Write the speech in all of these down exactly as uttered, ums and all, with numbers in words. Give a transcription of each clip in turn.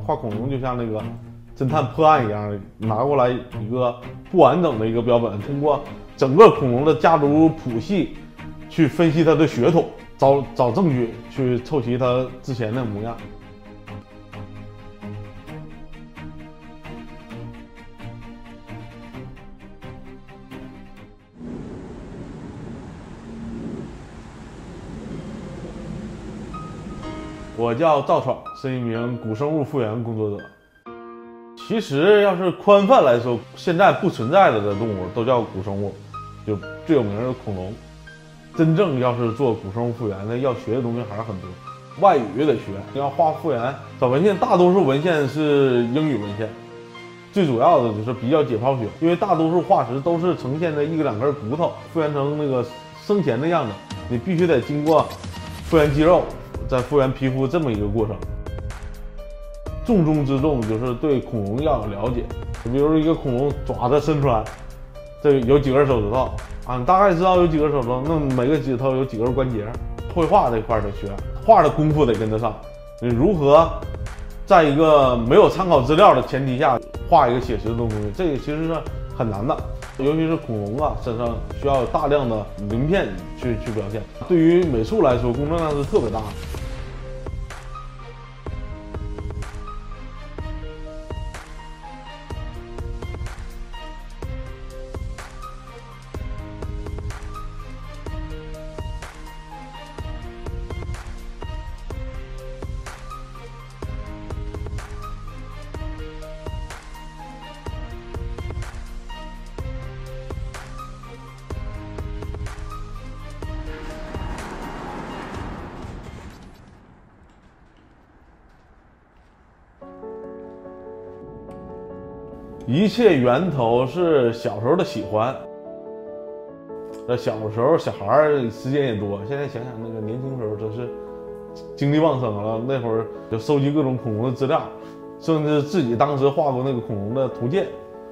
画恐龙就像那个侦探破案一样，拿过来一个不完整的一个标本，通过整个恐龙的家族谱系去分析它的血统，找找证据去凑齐它之前的模样。我叫赵闯，是一名古生物复原工作者。其实要是宽泛来说，现在不存在了的动物都叫古生物，就最有名的恐龙。真正要是做古生物复原，那要学的东西还是很多，外语得学。要画复原，找文献，大多数文献是英语文献。最主要的就是比较解剖学，因为大多数化石都是呈现的一两根骨头复原成那个生前的样子，你必须得经过复原肌肉。在复原皮肤这么一个过程，重中之重就是对恐龙要有了解。比如说一个恐龙爪子伸出来，这有几根手指头啊，你大概知道有几根手指头，那每个指头有几根关节。绘画这块得学，画的功夫得跟得上。你如何在一个没有参考资料的前提下画一个写实的东西，这个其实是很难的。尤其是恐龙啊，身上需要有大量的鳞片去去表现。对于美术来说，工作量是特别大的。一切源头是小时候的喜欢。那小时候小孩儿时间也多，现在想想那个年轻时候真是精力旺盛了。那会儿就收集各种恐龙的资料，甚至自己当时画过那个恐龙的图鉴。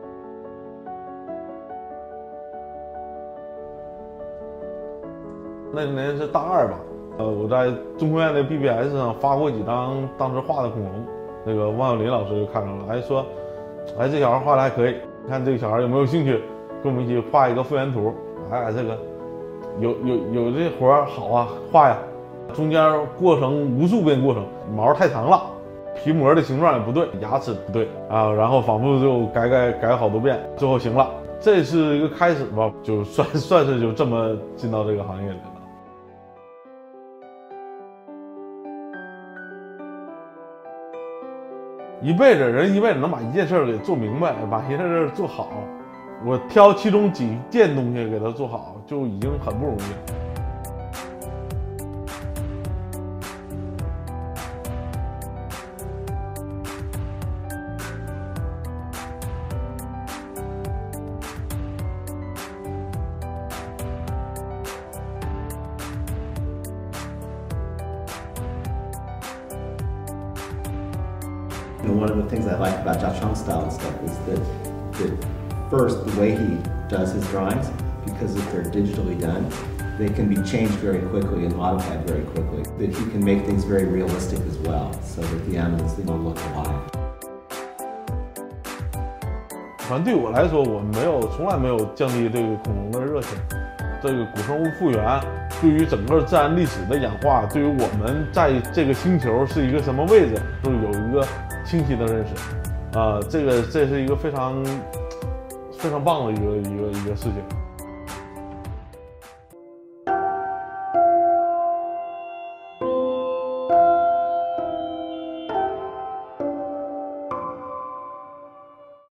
那年是大二吧，呃，我在中科院的 B B S 上发过几张当时画的恐龙，那个汪小林老师就看着了，哎说。哎，这小孩画的还可以，看这个小孩有没有兴趣跟我们一起画一个复原图？哎，这个有有有这活儿好啊，画呀！中间过程无数遍过程，毛太长了，皮膜的形状也不对，牙齿不对啊，然后反复就改改改好多遍，最后行了，这是一个开始吧，就算算是就这么进到这个行业里了。一辈子人一辈子能把一件事给做明白，把一件事做好，我挑其中几件东西给它做好，就已经很不容易了。 You know, one of the things I like about Zhao Chuang's style and stuff is that, that first, the way he does his drawings, because if they're digitally done, they can be changed very quickly and modified very quickly. That he can make things very realistic as well, so that the animals, they don't look alive. 反正对我来说，我没有从来没有降低这个恐龙的热情。这个古生物复原对于整个自然历史的演化，对于我们在这个星球是一个什么位置，都有一个清晰的认识。啊、呃，这个这是一个非常非常棒的一个一个一个事情。